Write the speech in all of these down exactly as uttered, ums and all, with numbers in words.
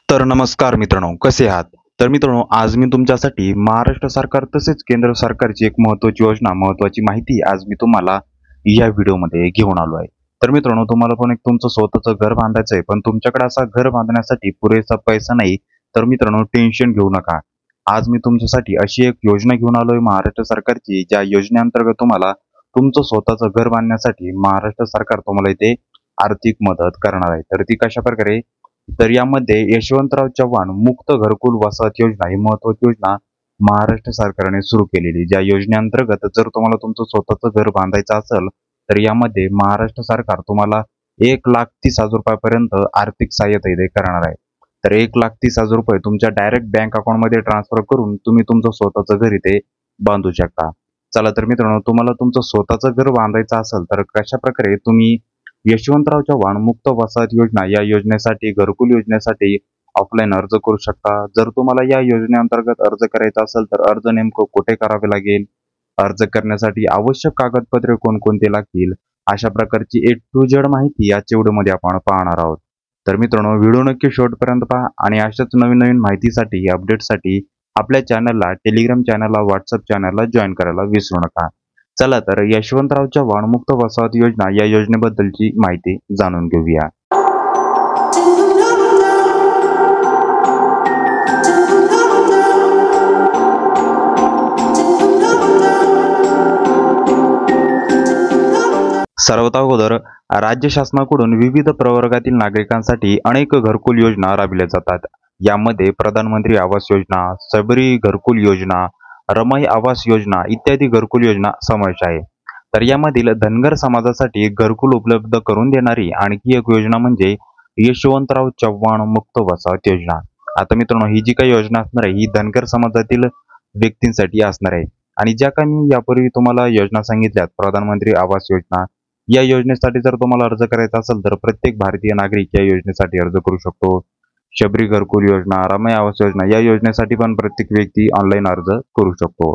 तर नमस्कार मित्रांनो, कसे आहात? तर मित्रांनो, आज मी तुमच्यासाठी महाराष्ट्र सरकार तसेच केंद्र सरकारची एक महत्त्वाची योजना, महत्त्वाची माहिती आज मी तुम्हाला या व्हिडिओमध्ये घेऊन आलो आहे. तर मित्रांनो, तुम्हाला पण एक तुमचं स्वतःचं घर बांधायचं आहे, पण तुमच्याकडे असा घर बांधण्यासाठी पुरेसा पैसा नाही, तर मित्रांनो टेन्शन घेऊ नका. आज मी तुमच्यासाठी अशी एक योजना घेऊन आलोय महाराष्ट्र सरकारची, ज्या योजनेअंतर्गत तुम्हाला तुमचं स्वतःचं घर बांधण्यासाठी महाराष्ट्र सरकार तुम्हाला इथे आर्थिक मदत करणार आहे. तर ती कशा प्रकारे? तर यामध्ये यशवंतराव चव्हाण मुक्त घरकुल वसाहत योजना ही महत्वाची योजना महाराष्ट्र सरकारने सुरू केलेली. ज्या योजनेअंतर्गत जर तुम्हाला तुमचं स्वतःचं घर बांधायचं असेल, तर यामध्ये महाराष्ट्र सरकार तुम्हाला एक लाख तीस हजार रुपयापर्यंत आर्थिक सहाय्यता इथे करणार आहे. तर एक लाख तीस हजार रुपये तुमच्या डायरेक्ट बँक अकाउंटमध्ये ट्रान्सफर करून तुम्ही तुमचं स्वतःचं घर इथे बांधू शकता. चला तर मित्रांनो, तुम्हाला तुमचं स्वतःचं घर बांधायचं असेल तर कशा प्रकारे तुम्ही यशवंतराव चव्हाण मुक्त वसाहत योजना या योजनेसाठी, घरकुल योजनेसाठी ऑफलाईन अर्ज करू शकता. जर तुम्हाला या योजनेअंतर्गत अर्ज करायचा असेल तर अर्ज नेमकं कुठे करावे लागेल, अर्ज करण्यासाठी आवश्यक कागदपत्रे कोणकोणते लागतील, अशा प्रकारची ए टू झेड माहिती याच्या व्हिडिओमध्ये आपण पाहणार आहोत. तर मित्रांनो, व्हिडिओ नक्की शेवटपर्यंत पहा आणि अशाच नवीन नवीन माहितीसाठी, अपडेटसाठी आपल्या चॅनलला, टेलिग्राम चॅनलला, व्हॉट्सअप चॅनलला जॉईन करायला विसरू नका. चला तर यशवंतराव चव्हाण मुक्त वसाहत योजना या योजनेबद्दलची माहिती जाणून घेऊया. सर्वात अगोदर राज्य शासनाकडून विविध प्रवर्गातील नागरिकांसाठी अनेक घरकुल योजना राबविल्या जातात. यामध्ये प्रधानमंत्री आवास योजना, सबरी घरकुल योजना, रमाई आवास योजना इत्यादी घरकुल योजना समावेश आहे. तर यामधील धनगर समाजासाठी घरकुल उपलब्ध करून देणारी आणखी एक योजना म्हणजे यशवंतराव चव्हाण मुक्त वसाहत योजना. आता मित्रांनो, ही जी काही योजना असणार आहे ही धनगर समाजातील व्यक्तींसाठी असणार आहे. आणि ज्या काही मी यापूर्वी तुम्हाला योजना सांगितल्यात, प्रधानमंत्री आवास योजना, या योजनेसाठी जर तुम्हाला अर्ज करायचा असेल तर प्रत्येक भारतीय नागरिक या योजनेसाठी अर्ज करू शकतो. शबरी घरकुल योजना, रमाई आवास योजना या योजनेसाठी पण प्रत्येक व्यक्ती ऑनलाईन अर्ज करू शकतो.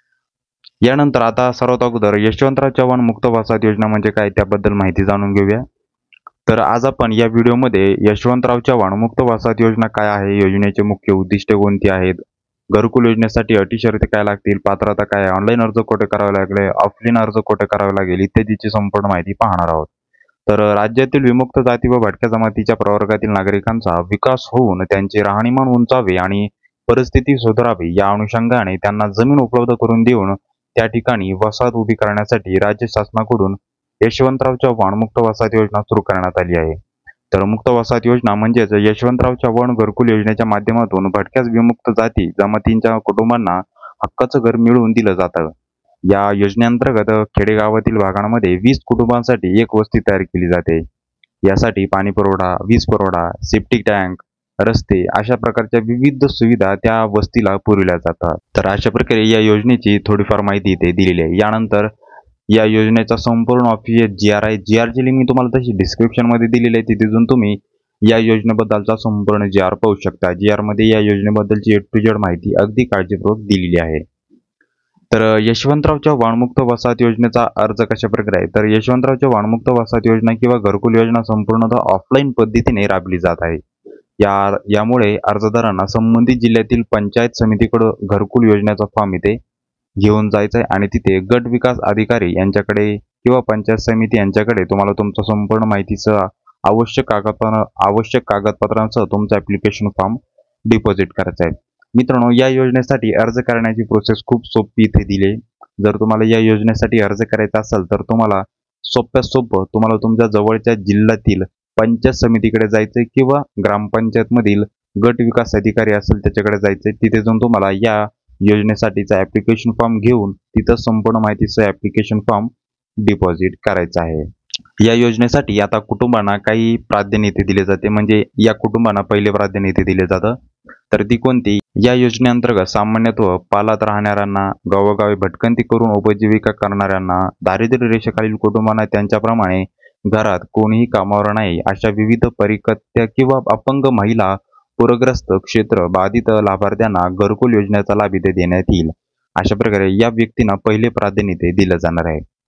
यानंतर आता सर्वात अगोदर यशवंतराव चव्हाण मुक्त वसाहत योजना म्हणजे काय त्याबद्दल माहिती जाणून घेऊया. तर आज आपण या व्हिडिओमध्ये यशवंतराव चव्हाण मुक्त वसाहत योजना काय आहे, योजनेचे मुख्य उद्दिष्टे कोणती आहेत, घरकुल योजनेसाठी अटी शर्ती काय लागतील, पात्रता काय, ऑनलाईन अर्ज कुठे करावे लागले, ऑफलाईन अर्ज कुठे करावे लागेल इत्यादीची संपूर्ण माहिती पाहणार आहोत. तर राज्यातील विमुक्त जाती व भटक्या जमातीच्या प्रवर्गातील नागरिकांचा विकास होऊन त्यांचे राहणीमान उंचावे आणि परिस्थिती सुधारावी या अनुषंगाने त्यांना जमीन उपलब्ध करून देऊन त्या ठिकाणी वसाहत उभी करण्यासाठी राज्य शासनाकडून यशवंतराव चव्हाण मुक्त वसाहत योजना सुरू करण्यात आली आहे. तर मुक्त वसाहत योजना म्हणजेच यशवंतराव चव्हाण घरकुल योजनेच्या माध्यमातून भटक्या विमुक्त जाती जमातींच्या कुटुंबांना हक्काचं घर मिळवून दिलं जातं. या योजनेअंतर्गत खेडेगावातील भागांमध्ये वीस कुटुंबांसाठी एक वस्ती तयार केली जाते. यासाठी पाणी पुरवठा, वीज पुरवठा, सेप्टिक टँक, रस्ते अशा प्रकारच्या विविध सुविधा त्या वस्तीला पुरविल्या जातात. तर अशा प्रकारे या योजनेची थोडीफार माहिती इथे दिलेली आहे. यानंतर या योजनेचा संपूर्ण ऑफिशियल जी आर आहे, जी आरची लिंक मी तुम्हाला तशी डिस्क्रिप्शन मध्ये दिलेली आहे, तिथून तुम्ही या योजनेबद्दलचा संपूर्ण जी आर पाहू शकता. जी आर मध्ये या योजनेबद्दलची ए टू झेड माहिती अगदी काळजीपूर्वक दिलेली आहे. तर यशवंतराव चव्हाण मुक्त वसाहत योजनेचा अर्ज कशा प्रकारे आहे? तर यशवंतराव चव्हाण मुक्त वसाहत योजना किंवा घरकुल योजना संपूर्णतः ऑफलाईन पद्धतीने राबविली जात आहे. या यामुळे अर्जदारांना संबंधित जिल्ह्यातील पंचायत समितीकडे घरकुल योजनेचा फॉर्म इथे घेऊन जायचं आहे आणि तिथे गट विकास अधिकारी यांच्याकडे किंवा पंचायत समिती यांच्याकडे तुम्हाला तुमचं संपूर्ण माहितीसह आवश्यक कागदपत्र आवश्यक कागदपत्रांसह तुमचा ऍप्लिकेशन फॉर्म डिपॉझिट करायचा आहे. मित्रांनो, या योजनेसाठी अर्ज करण्याची प्रोसेस खूप सोपी इथे दिली. जर तुम्हाला या योजनेसाठी अर्ज करायचा असेल तर तुम्हाला सोप्यात सोपं तुम्हाला तुमच्या जवळच्या जिल्ह्यातील पंचायत समितीकडे जायचंय किंवा ग्रामपंचायत मधील गट विकास अधिकारी असेल त्याच्याकडे जायचंय. तिथे जाऊन तुम्हाला या योजनेसाठीचा ऍप्लिकेशन फॉर्म घेऊन तिथं संपूर्ण माहितीचं ऍप्लिकेशन फॉर्म डिपॉझिट करायचा आहे. या योजनेसाठी आता कुटुंबांना काही प्राधान्य इथे दिले जाते, म्हणजे या कुटुंबांना पहिले प्राधान्य इथे दिले जातं. तर ती कोणती? या योजनेअंतर्गत सामान्यत्व पालात राहणाऱ्यांना, गावोगावी भटकंती करून उपजीविका करणाऱ्यांना, दारिद्र्य रेषेखालील कुटुंबांना त्यांच्याप्रमाणे घरात कोणीही कामावर नाही अशा विविध परिकत्य किंवा अपंग महिला, पूरग्रस्त क्षेत्र बाधित लाभार्थ्यांना घरकुल योजनेचा लाभ इथे देण्यात येईल. अशा प्रकारे या व्यक्तींना पहिले प्राधान्य इथे दिलं जाणार आहे.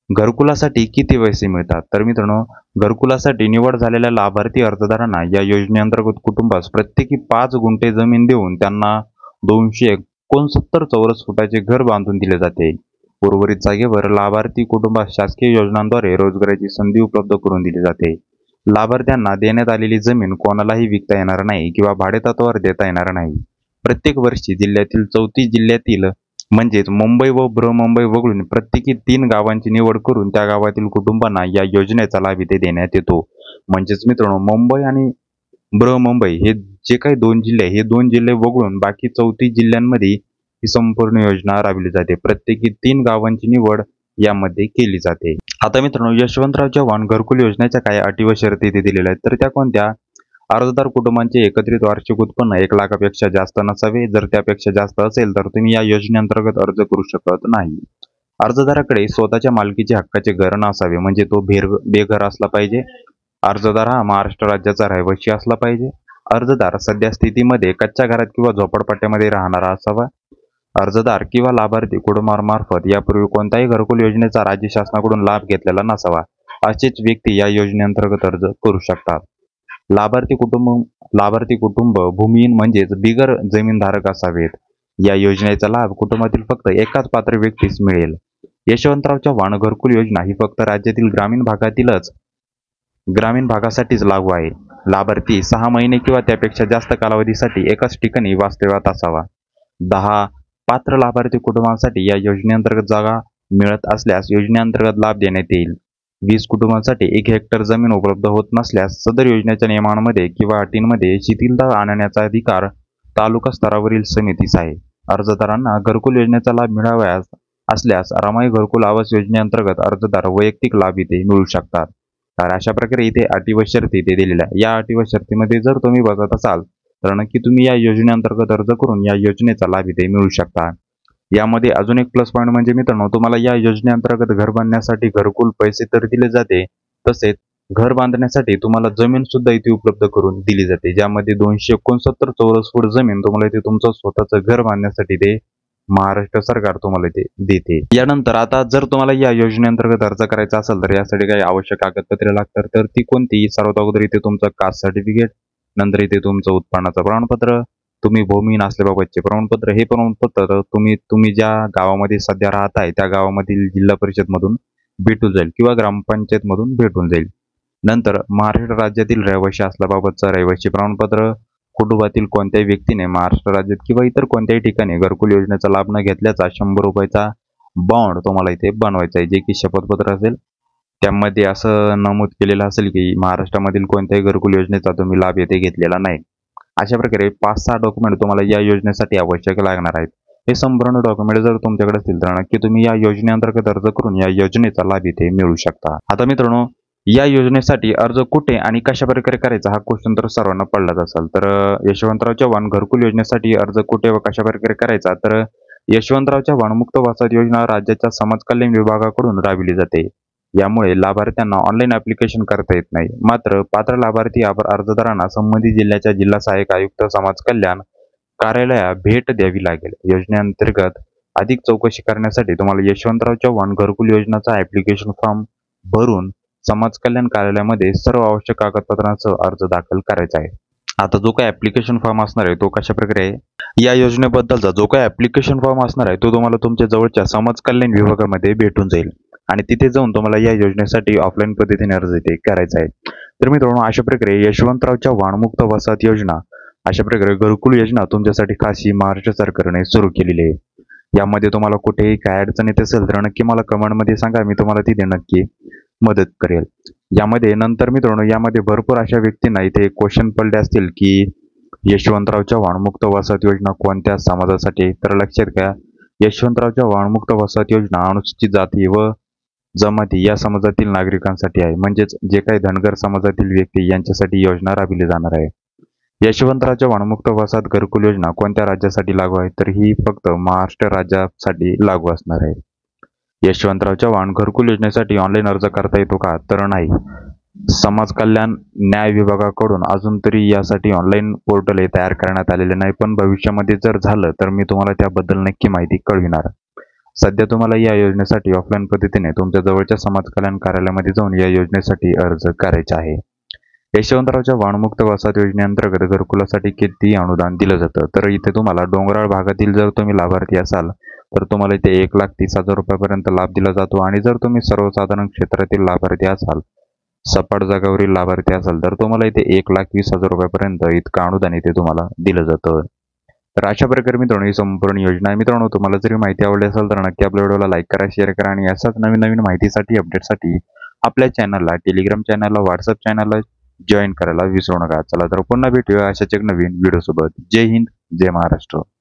घरकुलासाठी किती पैसे मिळतात? तर मित्रांनो, घरकुलासाठी निवड झालेल्या लाभार्थी अर्जदारांना या योजनेअंतर्गत कुटुंबास प्रत्येकी पाच गुंठे जमीन देऊन त्यांना दोनशे एकोणसत्तर चौरस फुटाचे घर बांधून दिले जाते. उर्वरित जागेवर लाभार्थी कुटुंबास शासकीय योजनांद्वारे रोजगाराची संधी उपलब्ध करून दिली जाते. लाभार्थ्यांना देण्यात आलेली जमीन कोणालाही विकता येणार नाही किंवा भाडेतत्त्वावर देता येणार नाही. प्रत्येक वर्षी जिल्ह्यातील चौतीस जिल्ह्यातील म्हणजेच मुंबई व बृहन्मुंबई वगळून प्रत्येकी तीन गावांची निवड करून त्या गावातील कुटुंबांना या योजनेचा लाभ इथे देण्यात येतो. म्हणजेच मित्रांनो, मुंबई आणि बृहन्मुंबई हे जे काही दोन जिल्हे हे दोन जिल्हे वगळून बाकी चौतीस जिल्ह्यांमध्ये ही संपूर्ण योजना राबविली जाते. प्रत्येकी तीन गावांची निवड यामध्ये केली जाते. आता मित्रांनो, यशवंतराव चव्हाण घरकुल योजनेच्या काही अटी व शर्ती इथे दिलेल्या आहेत. तर त्या कोणत्या? अर्जदार कुटुंबांचे एकत्रित वार्षिक उत्पन्न एक लाखापेक्षा जास्त नसावे. जर त्यापेक्षा जास्त असेल तर तुम्ही या योजनेअंतर्गत अर्ज करू शकत नाही. अर्जदाराकडे स्वतःच्या मालकीचे हक्काचे घर नसावे, म्हणजे तो बेर बेघर असला पाहिजे. अर्जदार हा महाराष्ट्र राज्याचा रहिवासी असला पाहिजे. अर्जदार सध्या स्थितीमध्ये कच्च्या घरात किंवा झोपडपट्ट्यामध्ये राहणारा असावा. अर्जदार किंवा लाभार्थी कुटुंबामार्फत यापूर्वी कोणत्याही घरकुल योजनेचा राज्य शासनाकडून लाभ घेतलेला नसावा. असेच व्यक्ती या योजनेअंतर्गत अर्ज करू शकतात. लाभार्थी कुटुंब लाभार्थी कुटुंब भूमिहीन म्हणजेच बिगर जमीनधारक असावेत. या योजनेचा लाभ कुटुंबातील फक्त एकाच पात्र व्यक्तीस मिळेल. यशवंतराव चव्हाण घरकुल योजना ही फक्त राज्यातील ग्रामीण भागातीलच ग्रामीण भागासाठीच लागू आहे. लाभार्थी सहा महिने किंवा त्यापेक्षा जास्त कालावधीसाठी एकाच ठिकाणी वास्तव्यात असावा. दहा पात्र लाभार्थी कुटुंबांसाठी या योजनेअंतर्गत जागा मिळत असल्यास योजनेअंतर्गत लाभ देण्यात येईल. वीस कुटुंबांसाठी एक हेक्टर जमीन उपलब्ध होत नसल्यास सदर योजनेच्या नियमांमध्ये किंवा अटींमध्ये शिथिलता आणण्याचा अधिकार तालुका स्तरावरील समितीस आहे. अर्जदारांना घरकुल योजनेचा लाभ मिळावयास असल्यास रमाई घरकुल आवास योजनेअंतर्गत अर्जदार वैयक्तिक लाभ इथे मिळू शकतात. तर अशा प्रकारे इथे अटी व शर्ती इथे दिलेल्या. या अटी व शर्तीमध्ये जर तुम्ही बसत असाल तर नक्की तुम्ही या योजनेअंतर्गत अर्ज करून या योजनेचा लाभ इथे मिळू शकता. यामध्ये अजून एक प्लस पॉईंट म्हणजे मित्रांनो, तुम्हाला या योजनेअंतर्गत घर बांधण्यासाठी घरकुल पैसे तर दिले जाते, तसेच घर बांधण्यासाठी तुम्हाला जमीन सुद्धा इथे उपलब्ध करून दिली जाते, ज्यामध्ये दोनशे एकोणसत्तर चौरस फूट जमीन तुम्हाला इथे तुमचं स्वतःचं घर बांधण्यासाठी ते महाराष्ट्र सरकार तुम्हाला ते देते. यानंतर आता जर तुम्हाला या योजनेअंतर्गत अर्ज करायचा असेल तर यासाठी काही आवश्यक कागदपत्रे लागतात. तर ती कोणती? सर्वात अगोदर इथे तुमचं कास्ट सर्टिफिकेट, नंतर इथे तुमचं उत्पन्नाचं प्रमाणपत्र, तुम्ही भूमिहीन असल्याबाबतचे प्रमाणपत्र. हे प्रमाणपत्र तुम्ही तुम्ही ज्या गावामध्ये सध्या राहताय त्या गावामधील जिल्हा परिषद मधून भेटून जाईल किंवा ग्रामपंचायत मधून भेटून जाईल. नंतर महाराष्ट्र राज्यातील रहिवासी असल्याबाबतचं रहिवासी प्रमाणपत्र. कुटुंबातील कोणत्याही व्यक्तीने महाराष्ट्र राज्यात किंवा इतर कोणत्याही ठिकाणी घरकुल योजनेचा लाभ न घेतल्याचा शंभर रुपयाचा बॉन्ड तुम्हाला इथे बनवायचा आहे, जे की शपथपत्र असेल. त्यामध्ये असं नमूद केलेलं असेल की महाराष्ट्रामधील कोणत्याही घरकुल योजनेचा तुम्ही लाभ येथे घेतलेला नाही. अशा प्रकारे पाच सहा डॉक्युमेंट तुम्हाला या योजनेसाठी आवश्यक लागणार आहेत. हे संपूर्ण डॉक्युमेंट जर तुमच्याकडे असतील तर नक्की तुम्ही या योजनेअंतर्गत अर्ज करून या योजनेचा लाभ इथे मिळू शकता. आता मित्रांनो, या योजनेसाठी अर्ज कुठे आणि कशा प्रकारे करायचा हा क्वेश्चन तर सर्वांना पडलाच असेल. तर यशवंतराव चव्हाण घरकुल योजनेसाठी अर्ज कुठे व कशा प्रकारे करायचा? तर यशवंतराव चव्हाण मुक्त वसाहत योजना राज्याच्या समाज कल्याण विभागाकडून राबविली जाते. यामुळे लाभार्थ्यांना ऑनलाईन ऍप्लिकेशन करता येत नाही. मात्र पात्र लाभार्थी अर्जदारांना संबंधित जिल्ह्याच्या जिल्हा सहाय्यक आयुक्त समाज कल्याण कार्यालयात भेट द्यावी लागेल. योजनेअंतर्गत अधिक चौकशी करण्यासाठी तुम्हाला यशवंतराव चव्हाण घरकुल योजनेचा ऍप्लिकेशन फॉर्म भरून समाज कल्याण कार्यालयामध्ये सर्व आवश्यक कागदपत्रांसह अर्ज दाखल करायचा आहे. आता जो काही ऍप्लिकेशन फॉर्म असणार आहे तो कशा प्रकारे आहे? या योजनेबद्दलचा जो काही ऍप्लिकेशन फॉर्म असणार आहे तो तुम्हाला तुमच्या जवळच्या समाज कल्याण विभागामध्ये भेटून जाईल आणि तिथे जाऊन तुम्हाला या योजनेसाठी ऑफलाईन पद्धतीने अर्ज इथे करायचा आहे. तर मित्रांनो, अशा प्रकारे यशवंतराव चव्हाण मुक्त वसाहत योजना अशा प्रकारे घरकुल योजना तुमच्यासाठी खास ही महाराष्ट्र सरकारने सुरू केलेली आहे. यामध्ये तुम्हाला कुठेही काय अडचण येत असेल तर नक्की मला कमेंटमध्ये सांगा, मी तुम्हाला तिथे नक्की मदत करेल. यामध्ये नंतर मित्रांनो, यामध्ये भरपूर अशा व्यक्तींना इथे क्वेश्चन पडले असतील की यशवंतराव चव्हाण मुक्त वसाहत योजना कोणत्या समाजासाठी? तर लक्षात घ्या, यशवंतराव चव्हाण मुक्त वसाहत योजना अनुसूचित जाती व जमाती या समाजातील नागरिकांसाठी आहे. म्हणजेच जे काही धनगर समाजातील व्यक्ती यांच्यासाठी योजना राबविली जाणार आहे. यशवंतराव चव्हाण मुक्त वसाहत घरकुल योजना कोणत्या राज्यासाठी लागू आहे? तर ही फक्त महाराष्ट्र राज्यासाठी लागू असणार आहे. यशवंतराव चव्हाण घरकुल योजनेसाठी ऑनलाईन अर्ज करता येतो का? तर नाही. समाज कल्याण न्याय विभागाकडून अजून तरी यासाठी ऑनलाईन पोर्टल हे तयार करण्यात आलेले नाही, पण भविष्यामध्ये जर झालं तर मी तुम्हाला त्याबद्दल नक्की माहिती कळविणार. सध्या तुम्हाला या योजनेसाठी ऑफलाईन पद्धतीने तुमच्या जवळच्या समाज कल्याण कार्यालयामध्ये जाऊन या योजनेसाठी अर्ज करायचा आहे. यशवंतरावच्या वाणमुक्त वसाहत योजनेअंतर्गत घरकुलासाठी किती अनुदान दिलं जातं, तर इथे तुम्हाला डोंगराळ भागातील जर तुम्ही लाभार्थी असाल तर तुम्हाला इथे एक लाख तीस हजार रुपयापर्यंत लाभ दिला जातो. आणि जर तुम्ही सर्वसाधारण क्षेत्रातील लाभार्थी असाल, सपाट जागावरील लाभार्थी असाल, तर तुम्हाला इथे एक लाख वीस हजार रुपयापर्यंत इतकं अनुदान इथे तुम्हाला दिलं जातं. तर अशा प्रकारे मित्रांनो ही संपूर्ण योजना आहे. मित्रांनो, तुम्हाला जरी माहिती आवडली असेल तर नक्की आपल्या व्हिडिओला लाईक करा, शेअर करा आणि अशाच नवीन नवीन माहितीसाठी अपडेटसाठी आपल्या चॅनलला, टेलिग्राम चॅनलला, व्हॉट्सअप चॅनलला जॉईन करायला विसरू नका. चला तर पुन्हा भेटूया अशाच एक नवीन व्हिडिओ सोबत. जय हिंद, जय महाराष्ट्र.